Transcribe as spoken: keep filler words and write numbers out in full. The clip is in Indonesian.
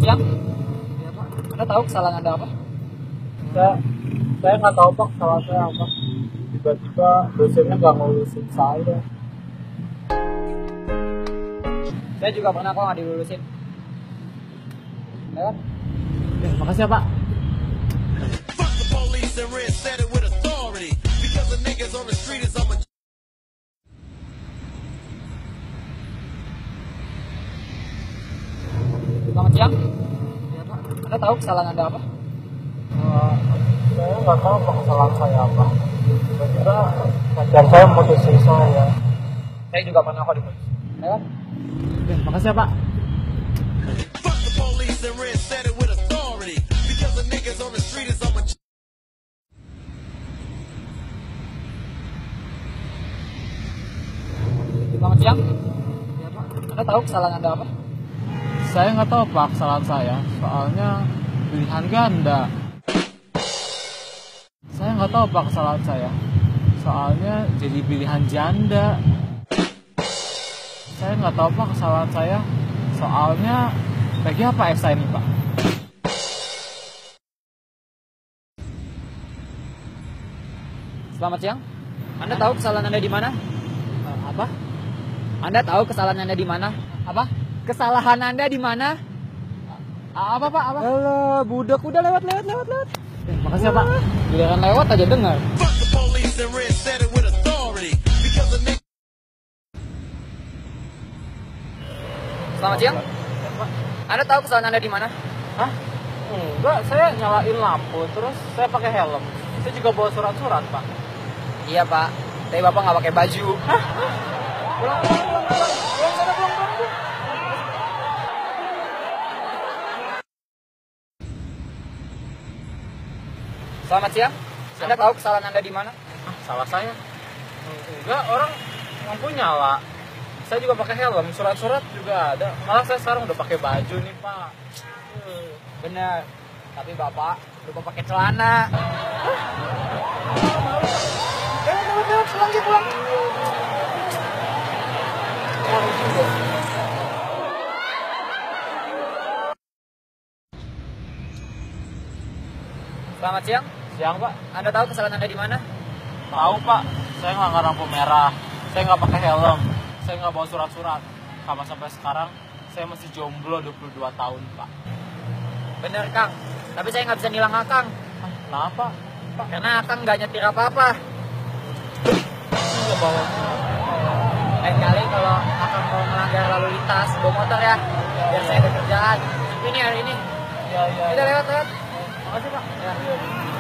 siang. Ya, Pak. Anda tahu kesalahan Anda apa? Saya saya nggak tahu Pak kesalahan saya apa. Tiba-tiba dosennya nggak ngelulusin saya. Saya juga pernah kok nggak dilulusin. Lewat. Ya, makasih ya Pak. Selamat siang. Ya, Pak. Anda tahu kesalahan Anda apa? Uh, saya nggak tahu Pak kesalahan saya apa. Tiba-tiba pacar saya mutusin saya. Saya juga pernah kok diputus. Lewat. Ya, makasih ya Pak. Selamat siang. Ya, Pak. Anda tahu kesalahan Anda apa? Saya nggak tahu Pak kesalahan saya. Soalnya pilihan ganda. Saya nggak tahu Pak kesalahan saya. Soalnya jadi pilihan janda. Saya nggak tahu Pak kesalahan saya. Soalnya bagi apa es ini Pak? Selamat siang. Anda tahu kesalahan Anda di mana? Uh, apa? Anda tahu kesalahan Anda di mana? Apa? Kesalahan Anda di mana? Apa Pak? Apa? Alah, budak udah lewat lewat lewat lewat. Ya, makasih ya Pak. Giliran lewat aja dengar. Selamat siang. Anda tahu kesalahan Anda di mana? Hah? Enggak, saya nyalain lampu terus saya pakai helm. Saya juga bawa surat-surat Pak. Iya Pak, tapi Bapak nggak pakai baju. Hah? Pulang, pulang, pulang, pulang. Pulang sana, pulang, pulang, pulang. Selamat siang. Anda tahu kesalahan Anda di mana? Ah, salah saya. Enggak, orang lampu nyala. Saya juga pakai helm, surat-surat juga ada. Malah saya sekarang udah pakai baju nih Pak. Uh. Benar. Tapi Bapak lupa pakai celana. Lewat, lewat, lewat. Pulang sih, pulang. Selamat siang. Siang Pak. Anda tahu kesalahan Anda di mana? Tahu Pak, saya nggak lampu merah. Saya nggak pakai helm. Saya nggak bawa surat-surat. Sama sampai sekarang saya masih jomblo dua puluh dua tahun Pak. Bener Kang. Tapi saya nggak bisa nilang Akang. Ah, kenapa? Pak, karena Akang nggak nyetir apa-apa. Nggak bawa. Lain kali kalau Akang mau melanggar lalu lintas bawa motor ya, biar saya ada kerjaan. Ini hari ini. Ya, ya. Kita lewat lewat. Makasih Pak. Ya.